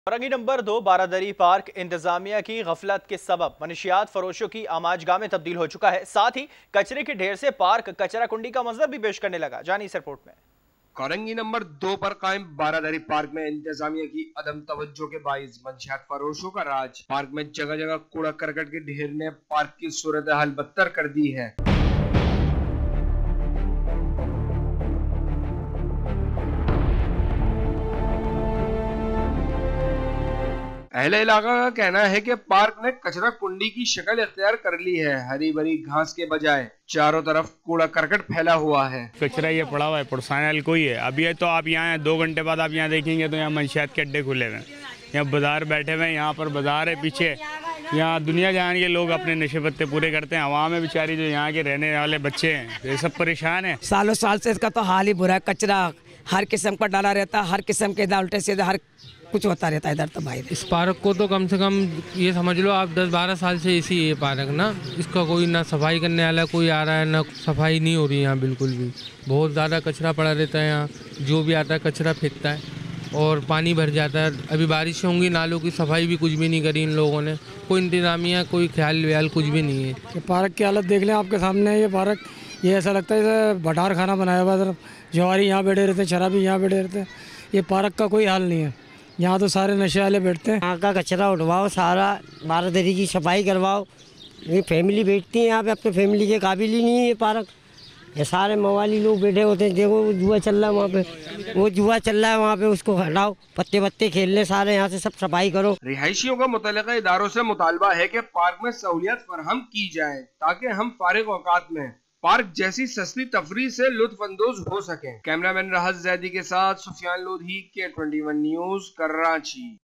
Orangi number 2 बारादरी park इंतजामिया की गफलत के सबब मनशियात फरोशों की आमाजगाह में तब्दील हो चुका है। साथ ही कचरे के ढेर से पार्क कचरा कुंडी का मंजर भी पेश करने लगा। जानिए इस रिपोर्ट में। औरंगी नंबर 2 पर कायम बारादरी पार्क में इंतजामिया की अदम तवज्जो के बाइस मंशियात फरोशों का राज। पार्क में जगह जगह कूड़ा करकट के ढेर ने पार्क की सूरत हाल बदतर कर दी है। अहले इलाका का कहना है कि पार्क ने कचरा कुंडी की शक्ल इख्तियार कर ली है। हरी भरी घास के बजाय चारों तरफ कूड़ा करकट फैला हुआ है। कचरा ये पड़ा हुआ है, पुरसाने कोई है। अब ये तो आप यहाँ 2 घंटे बाद आप यहाँ देखेंगे तो यहाँ मंशियात के अड्डे खुले हुए हैं, यहाँ बाजार बैठे हुए हैं, यहाँ पर बाजार है पीछे। यहाँ दुनिया जहान के लोग अपने नशे पत्ते पूरे करते हैं। हवा में बेचारी जो यहाँ के रहने वाले बच्चे हैं ये सब परेशान है। सालों साल से इसका तो हाल ही बुरा है। कचरा हर किस्म का डाला रहता है, हर किस्म के उल्टे सीधे हर कुछ होता रहता है इधर तो भाई। इस पार्क को तो कम से कम ये समझ लो आप 10-12 साल से इसी ये पार्क ना, इसका कोई ना सफाई करने वाला कोई आ रहा है, ना सफाई नहीं हो रही है यहाँ बिल्कुल भी। बहुत ज़्यादा कचरा पड़ा रहता है यहाँ, जो भी आता है कचरा फेंकता है और पानी भर जाता है। अभी बारिश होंगी, नालों की सफाई भी कुछ भी नहीं करी इन लोगों ने, कोई इंतजामिया कोई ख्याल व्याल कुछ भी नहीं है। ये पार्क की हालत देख लें आपके सामने। ये पार्क ये ऐसा लगता है जैसे भटार खाना बनाया हुआ है। जवारी यहाँ बैठे रहते हैं, शराबी यहाँ बैठे रहते हैं। ये पार्क का कोई हाल नहीं है। यहाँ तो सारे नशे वाले बैठते हैं। यहाँ का कचरा उठवाओ, सारा बारादरी की सफाई करवाओ। ये फैमिली बैठती है यहाँ पे, अपने फैमिली के काबिल ही नहीं है ये पार्क। ये सारे मवाली लोग बैठे होते हैं। देखो वो जुआ चल रहा है वहाँ पे, वो जुआ चल रहा है वहाँ पे, उसको हटाओ, पत्ते पत्ते खेलने सारे यहाँ से सब सफाई करो। रिहायशियों का मुतल्लिका इदारों से मुतालबा है कि पार्क में सहूलियत फराहम की जाए ताकि हम फारिग औकात में पार्क जैसी सस्ती तफरीह से लुत्फानंदोज हो सकें। कैमरामैन राहत जैदी के साथ सुफियान लोधी, K21 न्यूज़, कराची।